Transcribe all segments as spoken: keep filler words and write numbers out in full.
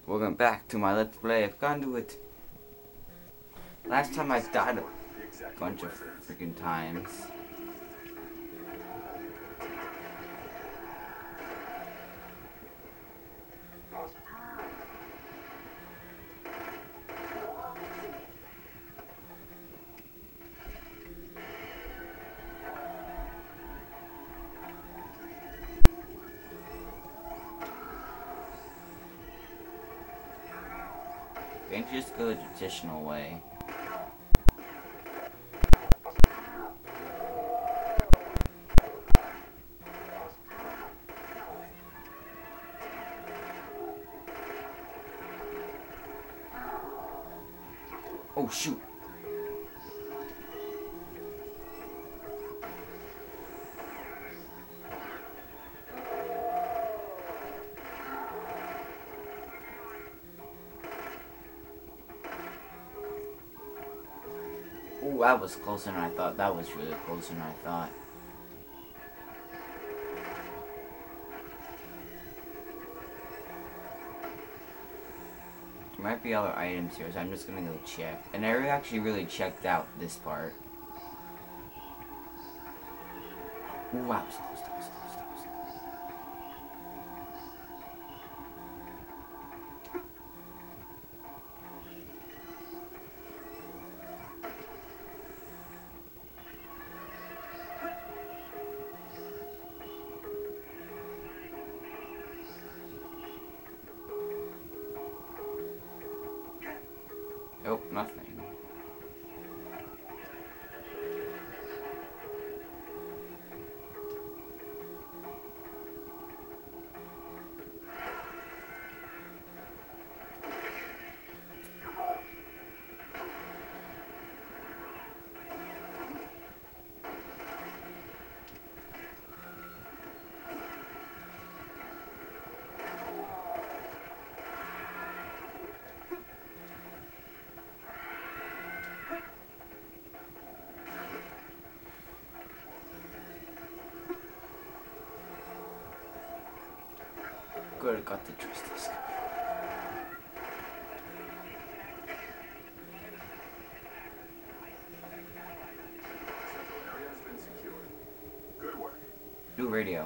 Welcome back to my Let's Play of Conduit. Last time I died a bunch of freaking times. Can't you just go the traditional way? Oh shoot! Oh, that was closer than I thought. That was really closer than I thought. There might be other items here, so I'm just gonna go check. And I actually really checked out this part. Ooh, that was close, that was close, that was close. Nope, nothing. Good, got the justice. New radio.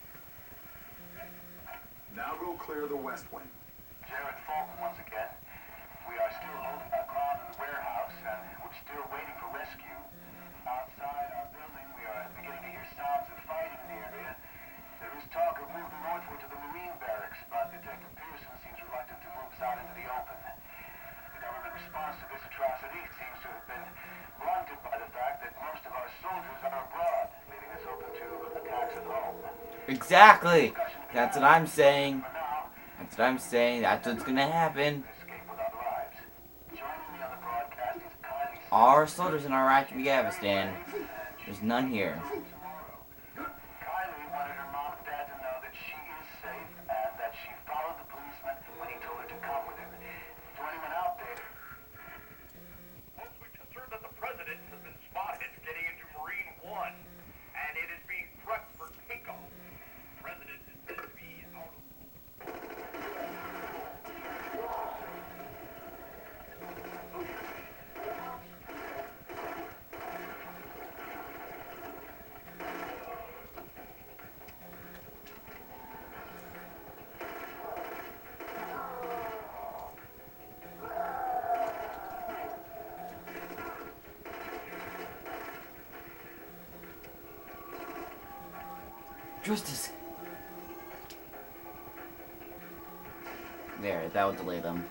Now go clear the west wing. Jared Fulton once again. We are still holding our ground in the warehouse, and we're still waiting for rescue. Outside our building, we are beginning to hear sounds of fighting in the area. There is talk of moving northward to the Marine barracks, but Detective Pearson seems reluctant to move us out into the open. The government response to this atrocity seems to have been blunted by the fact that most of our soldiers are abroad, leaving us open to attacks at home. Exactly! That's what I'm saying. That's what I'm saying. That's what's gonna happen. Our soldiers in Iraq and Afghanistan. There's none here. Kylie wanted her mom and dad to know that she is safe and that she followed the policeman when he told her to come with him. To anyone out there, mostly concerned that the president has been spotted getting into Marine One, and it is being prepped for takeoff. The president is said to be out of Justice. There, that will delay them.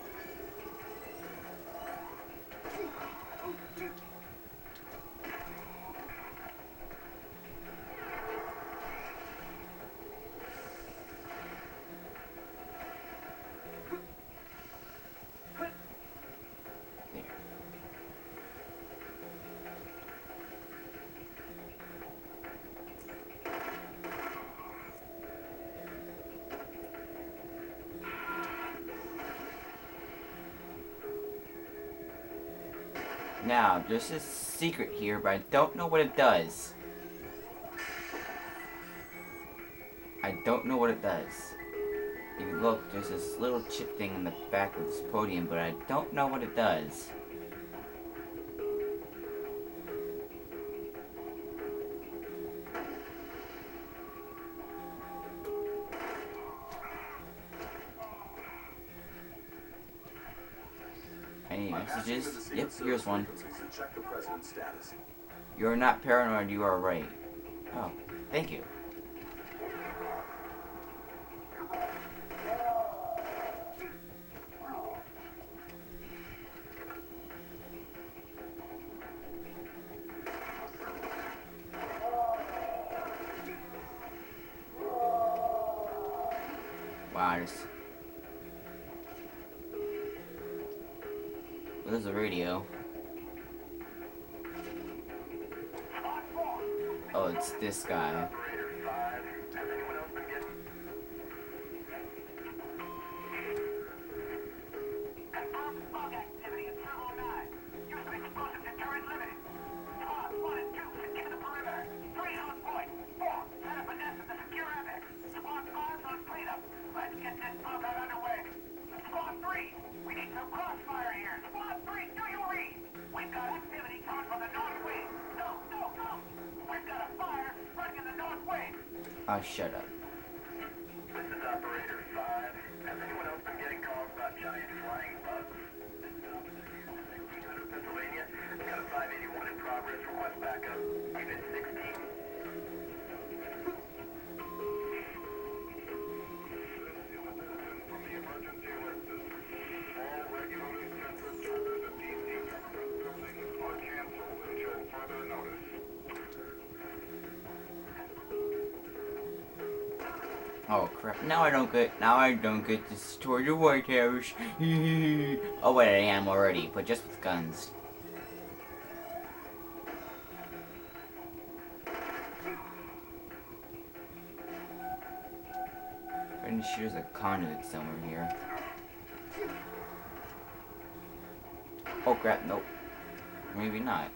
There. Now, there's a secret here, but I don't know what it does. I don't know what it does. Even look, there's this little chip thing in the back of this podium, but I don't know what it does. Any messages? Yep, here's one. Check the president's status. You're not paranoid, you are right. Oh, thank you. Wow, there's... Well, there's a radio. Oh, it's this guy. Oh, shut up. This is Operator five. Has anyone else been getting calls about giant flying bugs? This is Operator sixteen hundred Pennsylvania. Got a five eighty-one in progress. Request backup. Unit sixteen. From the emergency alert system. All regularly scheduled tours at D C government buildings are canceled until further notice. Oh crap! Now I don't get. Now I don't get to tour the White House. Oh wait, I am already, but just with guns. Pretty sure there's a conduit somewhere here. Oh crap! Nope. Maybe not.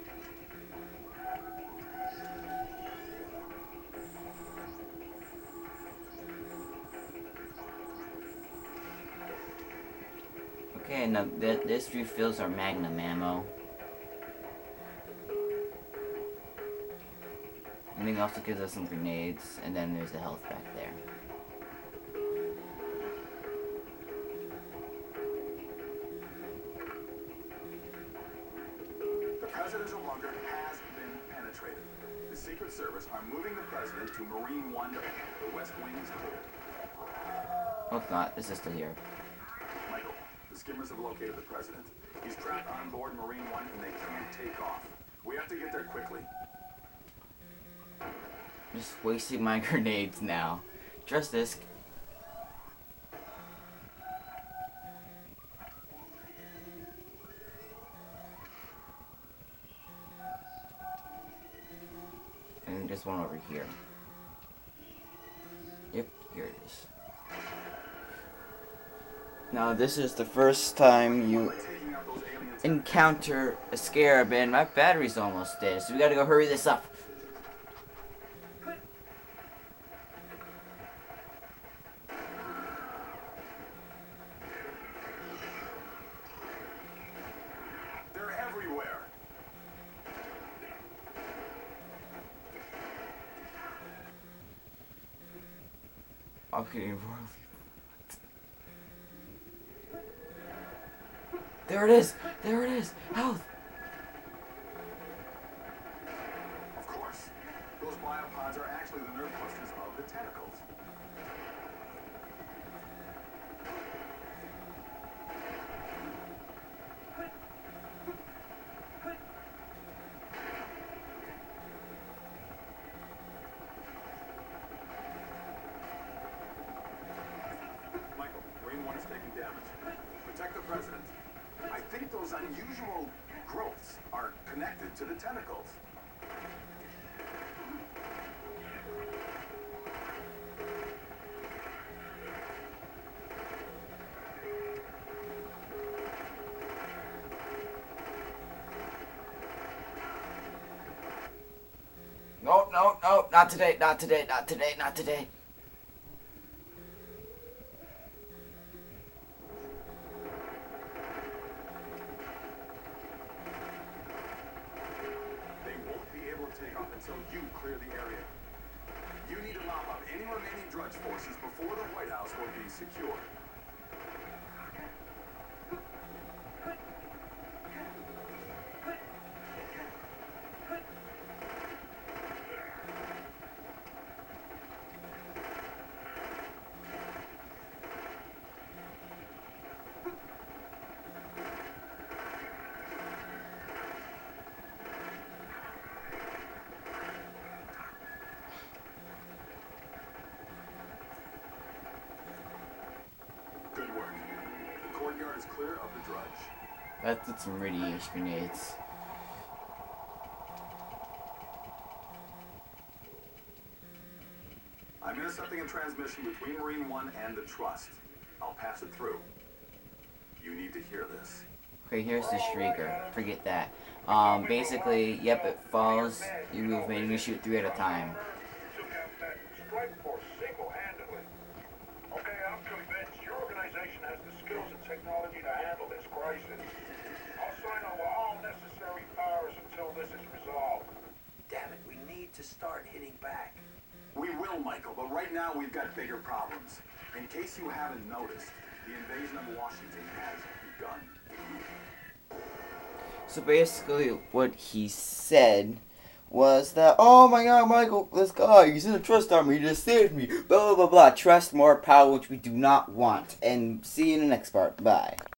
Okay, now th this refills our Magnum ammo. And then it also gives us some grenades, and then there's the health back there. The presidential bunker has been penetrated. The Secret Service are moving the president to Marine One. The West Wing is clear. Oh, it's not. This is still here. Michael, the skimmers have located the president. He's trapped on board Marine One and they can't take off. We have to get there quickly. I'm just wasting my grenades now. Trust this. And there's one over here. Yep, here it is. Now this is the first time you encounter a scarab, and my battery's almost dead, so we gotta go hurry this up. They're everywhere. I'm getting royally. There it is! There it is! Health! Of course. Those biopods are actually the nerve clusters of the tentacles. Michael, Marine One is taking damage. Protect the president. I think those unusual growths are connected to the tentacles. No, no, no, not today, not today, not today, not today. clear the area. You need to mop up any remaining Drudge forces before the White House will be secure. Good work. The courtyard is clear of the Drudge. That did some radiation grenades. I'm intercepting a transmission between Marine One and the Trust. I'll pass it through. You need to hear this. Okay, here's the Shrieker. Forget that. Um, basically, yep, it falls. You move me, and you shoot three at a time. Took out that strike force single-handedly. Okay, I'm convinced your organization has the skills and technology to handle this crisis. I'll sign over all necessary powers until this is resolved. Damn it, we need to start hitting back. We will, Michael, but right now we've got bigger problems. In case you haven't noticed, the invasion of Washington has begun. So basically, what he said was that, oh my god, Michael, this guy, he's in the Trust Army, he just saved me, blah, blah, blah, blah. Trust, more power, which we do not want. And see you in the next part. Bye.